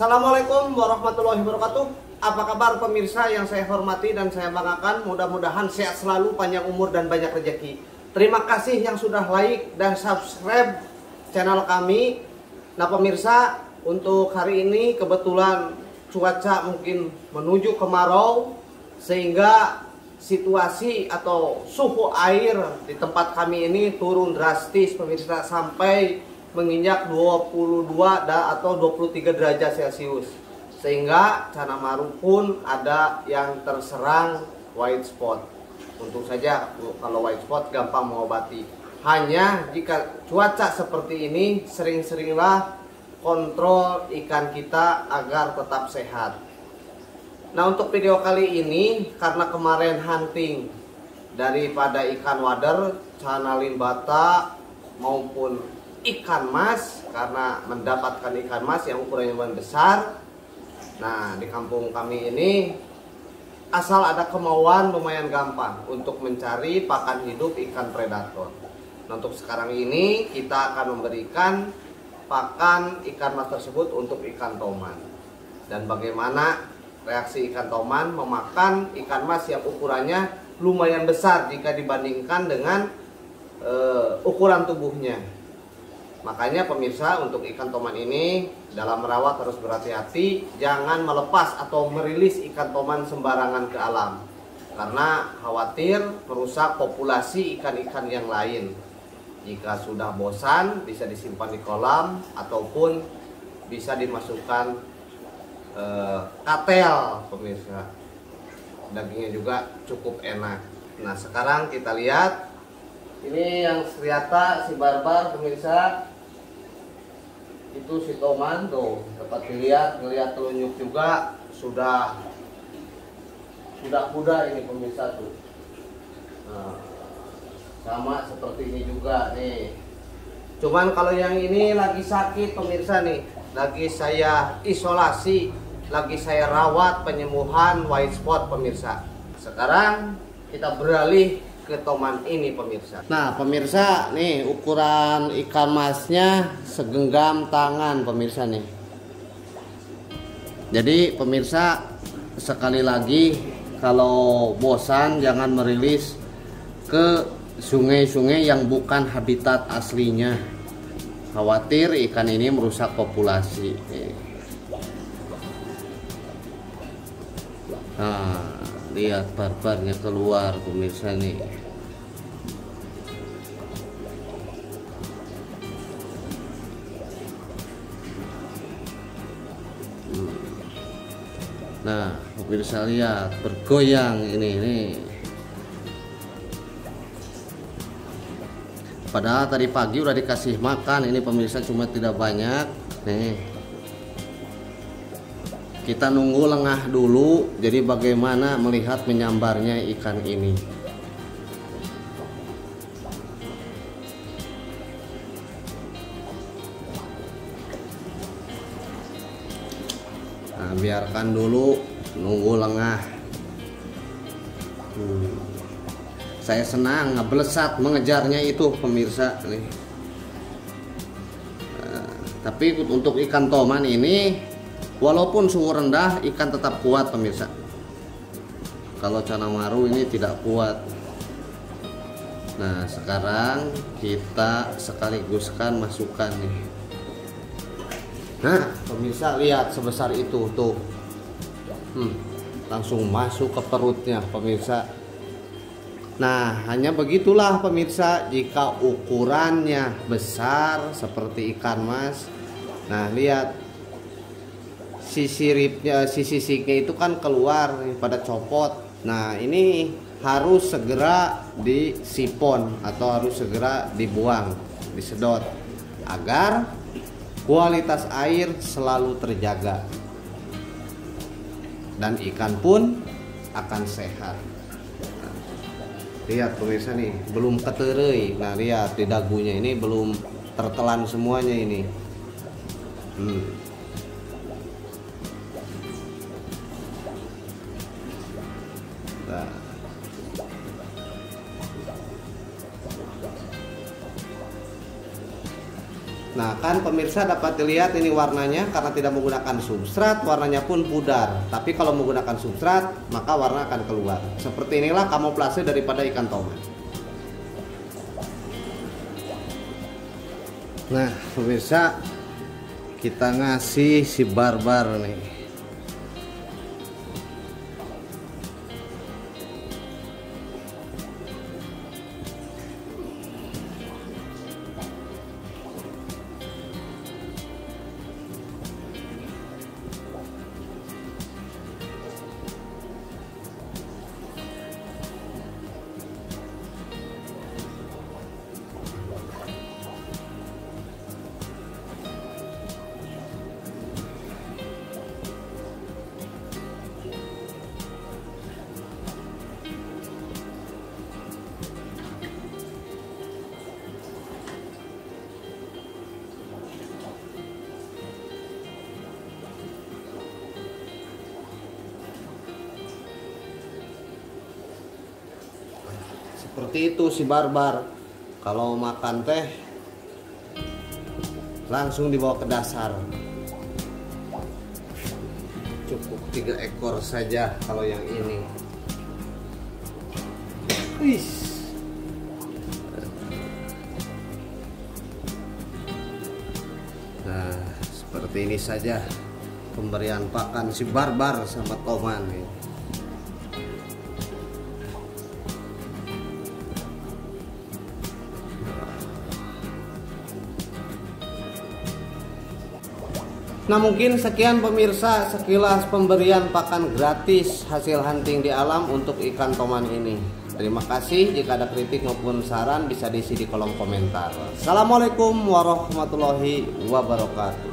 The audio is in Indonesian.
Assalamualaikum warahmatullahi wabarakatuh. Apa kabar pemirsa yang saya hormati dan saya banggakan? Mudah-mudahan sehat selalu, panjang umur dan banyak rezeki. Terima kasih yang sudah like dan subscribe channel kami. Nah pemirsa, untuk hari ini kebetulan cuaca mungkin menuju kemarau, sehingga situasi atau suhu air di tempat kami ini turun drastis pemirsa, sampai menginjak 22 atau 23 derajat Celcius, sehingga Cana Maru pun ada yang terserang white spot. Untung saja kalau white spot gampang mengobati. Hanya jika cuaca seperti ini, sering-seringlah kontrol ikan kita agar tetap sehat. Nah untuk video kali ini, karena kemarin hunting daripada ikan wader, Cana limbata maupun ikan mas, karena mendapatkan ikan mas yang ukurannya lumayan besar. Nah di kampung kami ini, asal ada kemauan lumayan gampang untuk mencari pakan hidup ikan predator. Nah untuk sekarang ini kita akan memberikan pakan ikan mas tersebut untuk ikan toman. Dan bagaimana reaksi ikan toman memakan ikan mas yang ukurannya lumayan besar jika dibandingkan dengan ukuran tubuhnya. Makanya pemirsa, untuk ikan toman ini dalam merawat harus berhati-hati, jangan melepas atau merilis ikan toman sembarangan ke alam, karena khawatir merusak populasi ikan-ikan yang lain. Jika sudah bosan, bisa disimpan di kolam ataupun bisa dimasukkan katel pemirsa. Dagingnya juga cukup enak. Nah sekarang kita lihat, ini yang ternyata si barbar pemirsa, itu si toman tuh dapat dilihat, ngelihat telunjuk juga sudah kuda ini pemirsa tuh. Nah, sama seperti ini juga nih. Cuman kalau yang ini lagi sakit pemirsa nih, lagi saya isolasi, lagi saya rawat penyembuhan white spot pemirsa. Sekarang kita beralih ke toman ini pemirsa. Nah pemirsa, nih ukuran ikan masnya segenggam tangan pemirsa nih. Jadi pemirsa, sekali lagi kalau bosan jangan merilis ke sungai-sungai yang bukan habitat aslinya. Khawatir ikan ini merusak populasi. Nah lihat barbarnya keluar pemirsa nih. Nah pemirsa lihat bergoyang ini. Padahal tadi pagi udah dikasih makan ini pemirsa, cuma tidak banyak nih. Kita nunggu lengah dulu, jadi bagaimana melihat menyambarnya ikan ini. Nah, biarkan dulu, nunggu lengah. Saya senang ngeblesat mengejarnya itu pemirsa nih. Tapi untuk ikan toman ini, walaupun suhu rendah, ikan tetap kuat pemirsa. Kalau Cana Maru ini tidak kuat. Nah sekarang kita sekaliguskan masukkan nih. Nah pemirsa lihat sebesar itu tuh, langsung masuk ke perutnya pemirsa. Nah hanya begitulah pemirsa, jika ukurannya besar seperti ikan mas. Nah lihat, sisi ribnya, sisi siknya itu kan keluar nih, pada copot. Nah ini harus segera disipon atau harus segera dibuang, disedot, agar kualitas air selalu terjaga dan ikan pun akan sehat. Nah, lihat pemirsa nih, belum keterei. Nah lihat di dagunya ini belum tertelan semuanya ini. Nah makan, pemirsa dapat dilihat ini warnanya karena tidak menggunakan substrat, warnanya pun pudar. Tapi kalau menggunakan substrat, maka warna akan keluar. Seperti inilah kamuflase daripada ikan toman. Nah, pemirsa, kita ngasih si barbar nih. Seperti itu si barbar. Kalau makan teh langsung dibawa ke dasar. Cukup 3 ekor saja kalau yang ini. Wih. Nah, seperti ini saja pemberian pakan si barbar sama toman nih. Nah, mungkin sekian pemirsa sekilas pemberian pakan gratis hasil hunting di alam untuk ikan toman ini. Terima kasih. Jika ada kritik maupun saran bisa diisi di kolom komentar. Assalamualaikum warahmatullahi wabarakatuh.